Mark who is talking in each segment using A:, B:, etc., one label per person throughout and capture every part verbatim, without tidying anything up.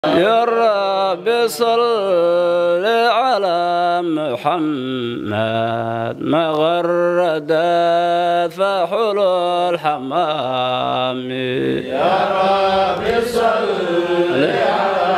A: يا رب صل على محمد مغرد فحل الحمام
B: يا رب صل على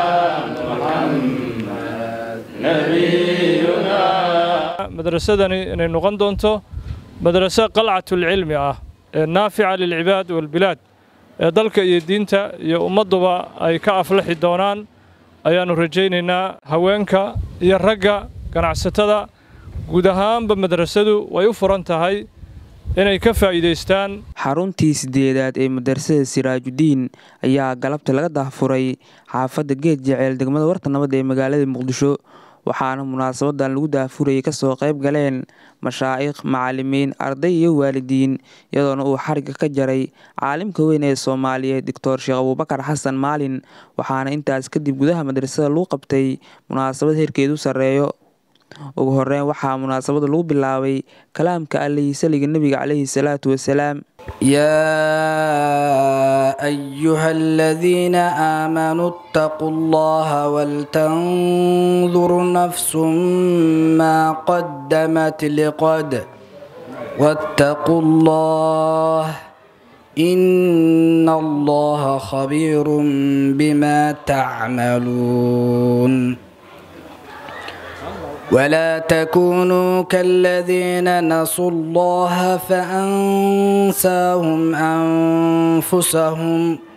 B: محمد نبينا
C: مدرستني إن نقول دونتو مدرسة قلعة العلم آه نافعة للعباد والبلاد dalka iyo diinta iyo ummaduba ay ka aflaxi doonaan ayaanu rajaynaynaa haweenka iyo ragga ganacsatada guud ahaanba madrasadu way u furan tahay inay ka faa'iideystaan.
D: Xaruntii sideedaad ee madrasada Siraajudiin ayaa galabta laga dahfuray xaafadda Geed Jecel degmada Warta Nabad ee magaalada Muqdisho waxaana munaasabadan lagu dahfuray ka soo qayb galeen mashaayikh macallimiin arday iyo waalidiin iyadoona uu xariga ka jaray caalimka weyn ee Soomaaliyeed Doctor Sheekh Abubakar Xasan Maalin waxaana intaas kadib gudaha madrasada lagu qabtay munaasabad heerkeedu sareeyo ugu horeyn waxaa munaasabada lagu bilaabay kalaamka Alle saliga Nabiga calayhi salaatu wasalaam
E: يا أيها الذين آمنوا اتقوا الله ولتنظر نفس ما قدمت لغد واتقوا الله إن الله خبير بما تعملون ولا تكونوا كالذين نسوا الله فأنساهم أنفسهم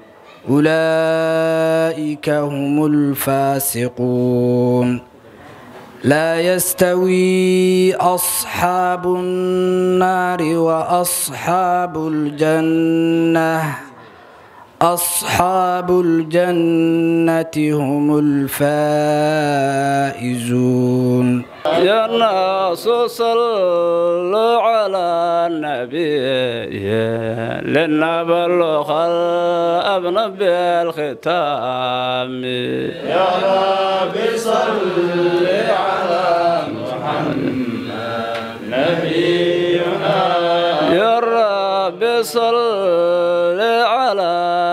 E: أولئك هم الفاسقون لا يستوي أصحاب النار وأصحاب الجنة أصحاب الجنة هم الفائزون
A: يا ناس صلوا على النبي لنبلغ الأبن بالختام
B: يا رب صل على محمد نبينا
A: يا رب صل على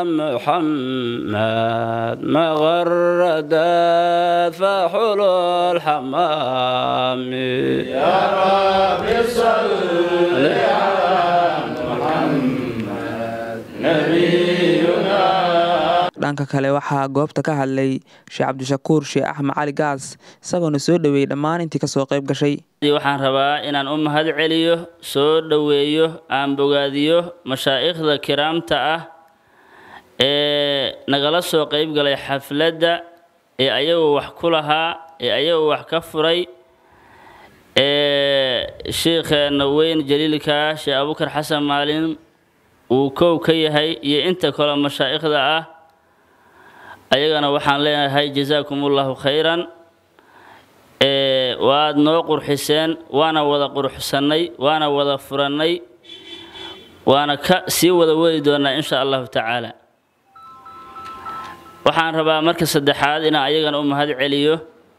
A: محمد مغرد فحل الحمام
B: يا رب صل على محمد نبينا
D: dhanka kale waxaa goobta ka hadlay Sheekh Cabdishakuur Sheekh Axmed Cali Gaas isagoona soo dhaweeyay dhammaan intii ka soo qayb gashay
F: waxaan rabaa inaan u mahad celiyo soo dhaweeyo aan bogaadiyo mashaayikhda kiraamta ah ee nagala soo qayb galay xafladda ee ayagu wax ku lahaa ee ayagu wax ka furay ee sheekheena weyn jaliilka Sheekh Abubakar Xasan Maalin uu koow ka yahay iyo inta kale mashaayikhda ah ayagana waxaan leenahay jazaakumullahu khayran ee waad noo qurxiseen waana wada qurxsanay waana wada furanay waana ka sii wada wadi doonaa insha Allah tacaala waxaan rabaa marka saddexaad inaan ayagana u mahad celiyo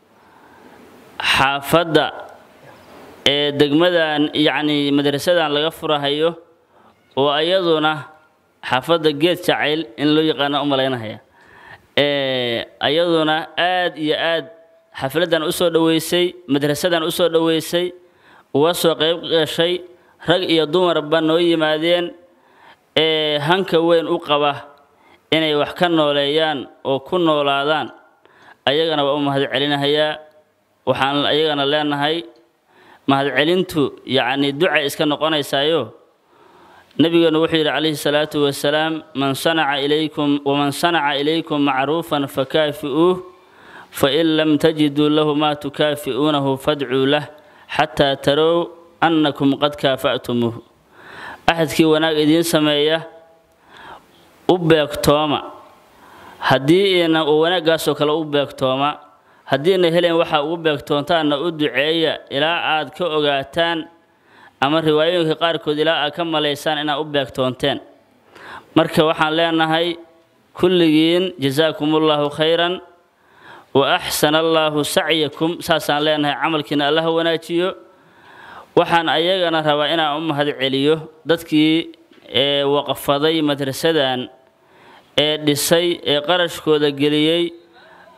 F: xaafadda ee degmadan yaani madrasadan laga furahayo oo ayaduna xaafadda Geed Jecel in loo yaqaan u maleynaya ee ayaduna aad iyo aad xafladan u soo dhaweysay madrasadan u soo dhaweysay uga soo qayb gashay rag iyo dumarba noo yimaadeen ee hanka weyn u qaba inay wax ka nooleeyaan oo ku noolaadaan ayagana waa u mahad celinayaa waxaan ayagana leenahay mahad celintu yaani duca iska noqonaysaayo nabigana wuxuu yiri calayhi salaatu wasalaam man sana'a ilaykum wa man sana'a ilaykum ma'rufan fakafi'uhu fa in lam tajidu lahu ma tukafi'unahu fad'u lahu hatta taraw annakum qad kafa'tumuhu ahadkii wanaag idin sameeya u beegtooma haddii ina wanaagaas oo kale u beegtooma haddii na heleen waxa uu beegtoontaana u duceeya ilaa aad ka ogaataan ama riwaayooyinka qaarkood ilaa aad ka maleysaan inaa u beegtoonteen marka waxaan leenahay kulligiin jazaakumullahu khayran wa ahsana Allahu sa'yakum saasaan leenahay camalkiina Allah wanaajiyo waxaan ayagana rabaa inaan u mahad celiyo dadkii ee waqfaday madrasadan ee dhisay ee qarashkooda geliyay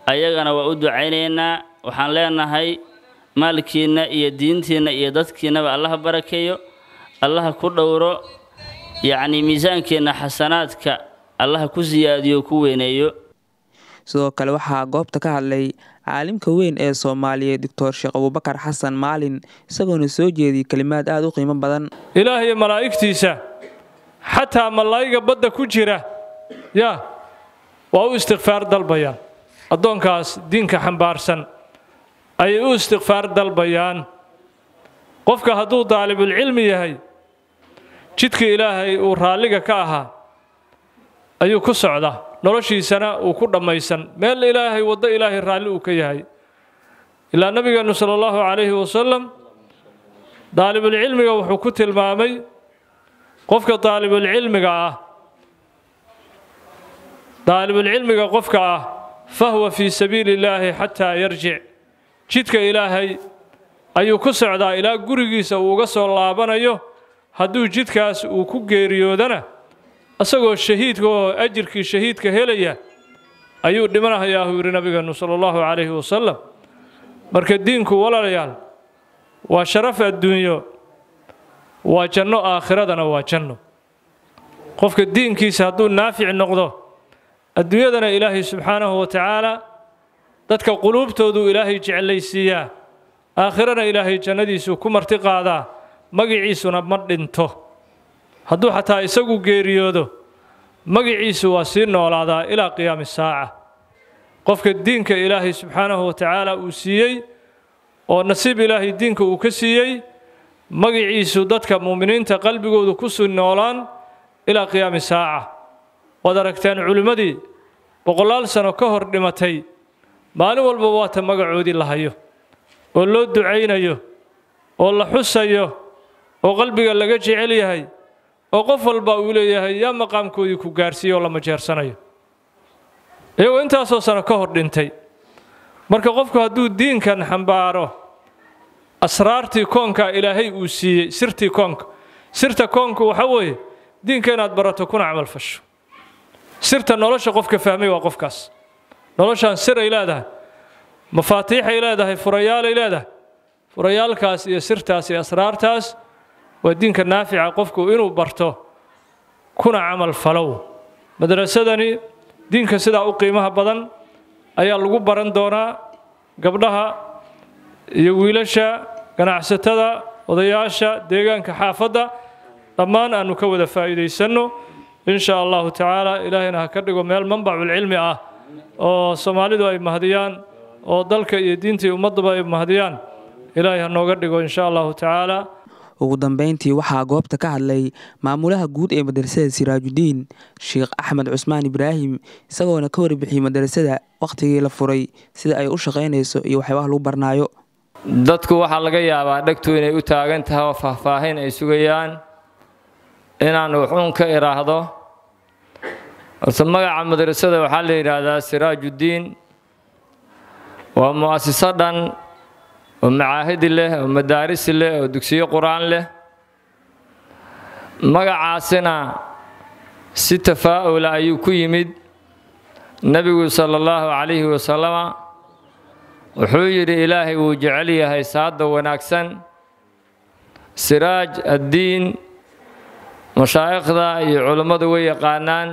F: ayagana waa u ducaynaynaa waxaan leenahay maalkiina iyo diintiina iyo dadkiinaba Allah barakeeyo Allah ku dhowro yacni miisaankeena xasanaadka Allah ku ziyaadiyo ku weyneeyo
D: sidoo kale waxaa goobta ka hadlay caalimka weyn ee Soomaaliyeed Doctor Sheekh Abubakar Xasan Maalin isagoona soo jeediyay kalimaad aad u qiimo badan
C: ilaahay malaa'igtiisa xataa malaa'iga badda ku jira ya waa u istighfaar dalbayaan adoonkaas diinka xambaarsan ay u istighfaar dalbayaan qofka hadduu daalibul cilmi yahay jidka ilaahay uu raaliga ka ahaa ayuu ku socdaa noloshiisana uu ku dhamaysan meel ilaahay wada ilaahay raali uu ka yahay ilaa nabigeenu sallallahu alayhi wasallam daalibul cilmiga wuxuu ku tilmaamay qofka daalibul cilmiga ah daalibul cilmiga qofka ah فهو في سبيل الله حتى يرجع جدك إلهي أيو كسعدا إلى قرقيس وقصوا الله بنايو هدو جدكاس وكوغيريو دنا أسقو الشهيد كو أجرك الشهيد كهليا أيو دمنا يا هو النبي صلى الله عليه وسلم برك الدينك ولا ريال وشرف الدنيا وجنة آخرتنا وجنة قفك الدين كيس هدو نافع النقضة الدنيا إلهي سبحانه وتعالى ذاتك قلوب تودو إلهي جعليسيا آخرنا إلهي جنديسو كمرتقى ذا مقعيسونا مردنتو هدو حتى إساقو قيريودو مقعيسو واسيرنا ولا إلى قيام الساعة قفك الدين كإلهي سبحانه وتعالى أسيي ونصيب إلهي الدين كأكسيي مقعيسو ذاتك مؤمنين تقلبقو ذو كسو النولان إلى قيام الساعة ودركتان علمدي وقلال سنة كهر دمتي مالو والبوات مقعودي الله يو ولو الدعين يو والله حس يو وقلبي قال لك جعلي هاي وقفل باولي هاي يا مقام كودي كوغارسي ولا مجار سنة يو ايو انت اسو سنة كهر دنتي مركا قفك هدو الدين كان حنباره أسرارتي كونك إلهي أوسي سرتي كونك سرت كونك وحوي دين كانت براتو كون عمل فشو سرت نولش قفك فهمي وقف كاس نولش سر إلاده مفاتيح إلاده فريال إلاده فريال كاس يا سرتاس يا أسرار تاس والدين كنافع قفك إنه برتو كون عمل فلو مدرسة دني دين كسدا أقيمها بدن أي اللجوء برندونا قبلها يويلشا ganacsatada odayaasha deegaanka xaafada dhammaan aanu ka wada faa'iideysano insha Allah ta'ala ilaahina ha ka dhigo meel manbacul cilmi ah oo Soomaalidu ay mahdiyaan oo dalka iyo diinta ummadaba ay mahdiyaan ilaahay ha nooga dhigo insha Allah ta'ala
D: ugu dambeyntii waxa goobta ka hadlay maamulaha guud ee madrasada Siraajudiin Sheekh Axmed Cusmaan Ibraahim isagoona ka warbixiyay madrasada waqtigii la furay sida ay u shaqeynayso iyo waxyaabaha lagu barnaayo
B: dadku waxa laga yaabaa dhagtu inay u taagan tahay faahfaahin ay sugayaan inaan wuxuun ka iraahdo horta magaca madrasada waxa la yiraahdaa Siraajudiin waa mu'assasad dhan oo macaahid leh oo madaaris leh oo dugsiyo quraan leh magacaasina si tafaa'ul ayuu ku yimid nabigu sallallahu alayhi wa sallam wuxuu yiri ilaahay wuu jecel yahay saada wanaagsan siraaj ad-diin mashaayikhda iyo culimadu way yaqaanaan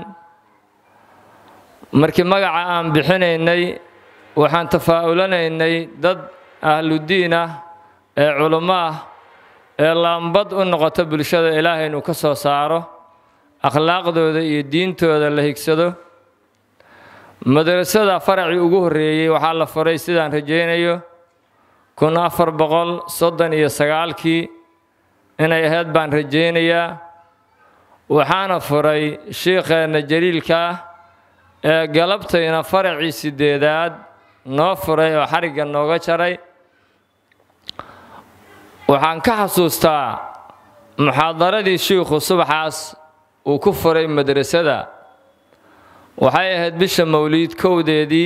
B: markii magaca aan bixinaynay waxaan tafaa'ulanaynay dad ahlu diin ah ee culimo ah ee laambad u noqoto bulshada ilaahay inuu ka soo saaro akhlaaqdooda iyo diintooda la higsado madrasada farci ugu horeeyay waxa la furay sidaan rajeynayo kun afar boqol soddon iyo sagaal kii inay ahayd baan rajeynayaa waxaana furay sheekheena jaliilka ee galabtayna farci sideedaad noo furay oo xariga nooga jaray waxaan ka xasuustaa muxaadaradii sheekhu subaxaas uu ku furay madrasada waxay ahayd bisha mawliid kowdeedii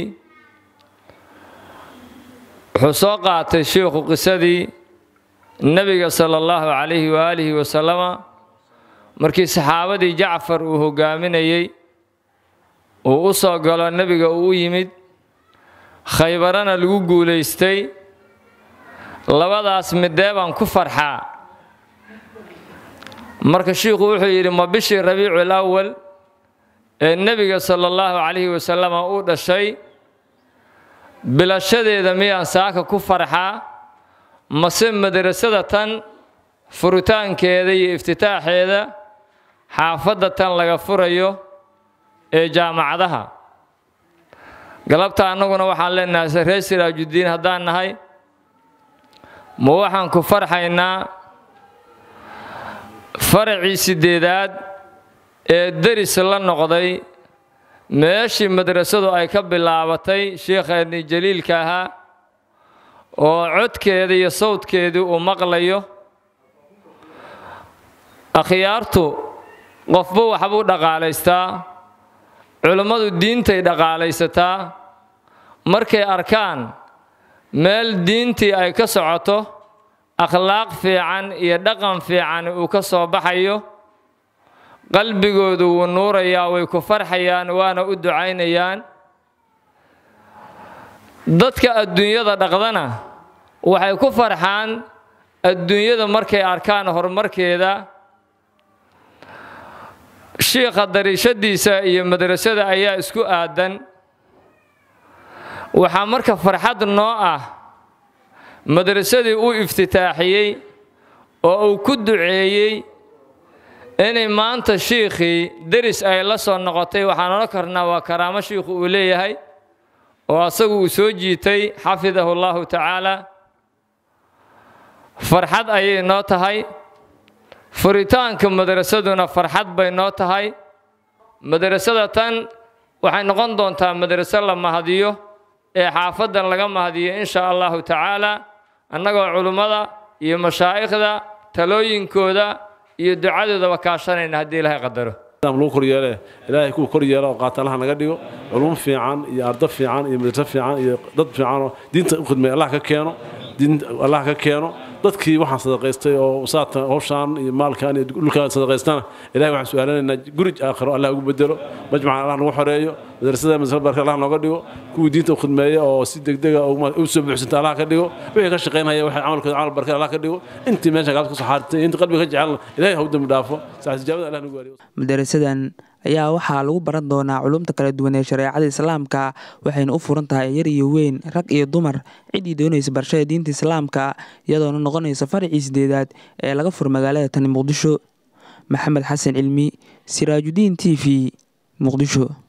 B: wuxuu soo qaatay sheekhu qisadii nabiga sallallahu alayhi wa alihi wa sallama markii saxaabadii Jacfar uu hogaaminayay uu u soo galo nabiga uu yimid khaybarana lagu guulaystay labadaas midee baan ku farxaa marka shiikhu wuxuu yidhi ma bishii rabiicul awal ee nebiga sala allahu calayhi wasalam uu dhashay bilashadeeda miyaan saaka ku farxaa mase madrasada tan furitaankeeda iyo iftitaaxeeda xaafadda tan laga furayo ee jaamacadaha galabta annaguna waxaan leenahay reer Siraajuddiin haddaan nahay ma waxaan ku farxaynaa farcii sideedaad ee deris la noqday meeshii madrasadu ay ka bilaabatay sheekheennii jaliilka ahaa oo codkeeda iyo sawdkeedu uu maqlayo akhyaartu qofba waxbuu dhaqaalaystaa culummadu diintay dhaqaalaysataa markay arkaan meel diintii ay ka socoto akhlaaq fiican iyo dhaqan fiican uu ka soo baxayo qalbigoodu wuu nuurayaa way ku farxayaan waana u ducaynayaan dadka adduunyada dhaqdana waxay ku farxaan adduunyada markay arkaan horumarkeeda shiikha dariishadiisa iyo madrasada ayaa isku aadan waxaa marka farxad noo ah madrasadii uu iftitaaxiyey oo uu ku duceeyey inay maanta shiikhii deris ay la soo noqotay waxaan oran karnaa waa karaamo shiikhu uu leeyahay oo asagu uu soo jiitay xafidahu allahu tacaala farxad ayay noo tahay furitaanka madrasaduna farxad bay noo tahay madrasada tan waxay noqon doontaa madraso la mahadiyo ee xaafadan laga mahadiyo insha allahu tacaala annagoo culummada iyo mashaa'ikhda talooyinkooda iyo ducadoodaba kaashanayna haddii ilaahay qadaro
G: lagu koryeele ilaahay ku koryeelo oo qaatalaha naga dhigo culum fiican iyo ardo fiican iyo madraso fiican iyo dad fiican oo diinta u khidmay Allah ka keeno diin Allah ka keeno dadkii waxaan sadaqaystay oo saatan hawshan iyo maalkan iyo dhulka sadaqaystana ilaahay waxaan su'aalanaynaa gurij aakhiro Allah ugu bedelo majmac Allah nagu xoreeyo madrasada masal barka Allah nooga dhigo kuwii diinta u khidmeeya oo si degdeg ah u soo buuxsanta Allah ka dhigo wixii ka shaqeynaya waxa amalkooda amal barka Allah ka dhigo intii meesha gaad ku soo xaartay intii qalbiga ka jecel ilaahay ha u dambi dhaafo saas jawaabada Allah nagu wariyo
D: madrasadan ayaa waxaa lagu baran doonaa culumta kala duwan ee shareecada islaamka waxayna u furan tahay yar iyo weyn rag iyo dumar cidii doonaysa barashada diinta islaamka iyadoona noqonaysa farcii sideedaad ee laga furo magaalada tan Muqdisho maxamed xasan cilmi Siraajuddiin T V Muqdisho.